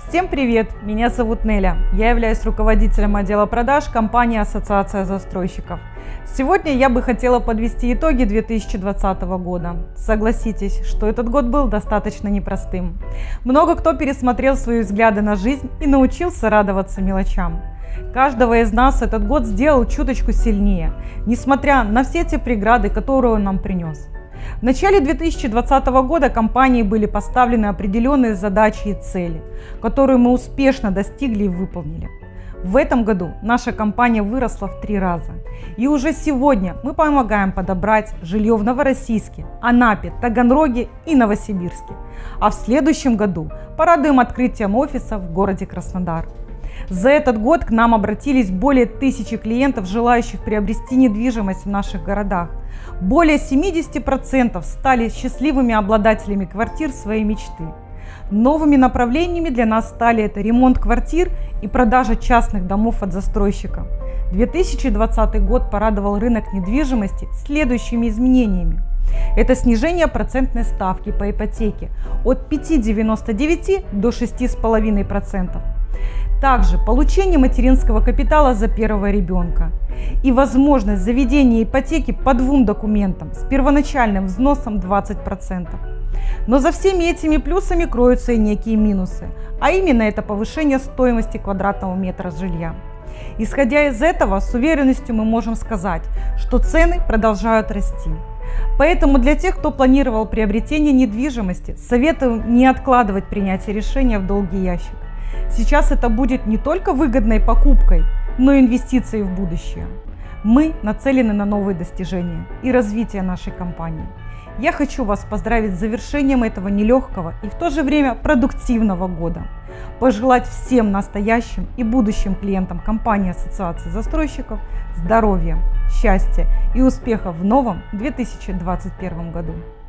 Всем привет! Меня зовут Неля. Я являюсь руководителем отдела продаж компании «Ассоциация застройщиков». Сегодня я бы хотела подвести итоги 2020 года. Согласитесь, что этот год был достаточно непростым. Много кто пересмотрел свои взгляды на жизнь и научился радоваться мелочам. Каждого из нас этот год сделал чуточку сильнее, несмотря на все те преграды, которые он нам принес. В начале 2020 года компании были поставлены определенные задачи и цели, которые мы успешно достигли и выполнили. В этом году наша компания выросла в 3 раза. И уже сегодня мы помогаем подобрать жилье в Новороссийске, Анапе, Таганроге и Новосибирске. А в следующем году порадуем открытием офиса в городе Краснодар. За этот год к нам обратились более 1000 клиентов, желающих приобрести недвижимость в наших городах. Более 70% стали счастливыми обладателями квартир своей мечты. Новыми направлениями для нас стали это ремонт квартир и продажа частных домов от застройщика. 2020 год порадовал рынок недвижимости следующими изменениями. Это снижение процентной ставки по ипотеке от 5,99 до 6,5%. Также получение материнского капитала за первого ребенка и возможность заведения ипотеки по 2 документам с первоначальным взносом 20%. Но за всеми этими плюсами кроются и некие минусы, а именно это повышение стоимости квадратного метра жилья. Исходя из этого, с уверенностью мы можем сказать, что цены продолжают расти. Поэтому для тех, кто планировал приобретение недвижимости, советую не откладывать принятие решения в долгий ящик. Сейчас это будет не только выгодной покупкой, но и инвестицией в будущее. Мы нацелены на новые достижения и развитие нашей компании. Я хочу вас поздравить с завершением этого нелегкого и в то же время продуктивного года. Пожелать всем настоящим и будущим клиентам компании Ассоциации застройщиков здоровья, счастья и успехов в новом 2021 году.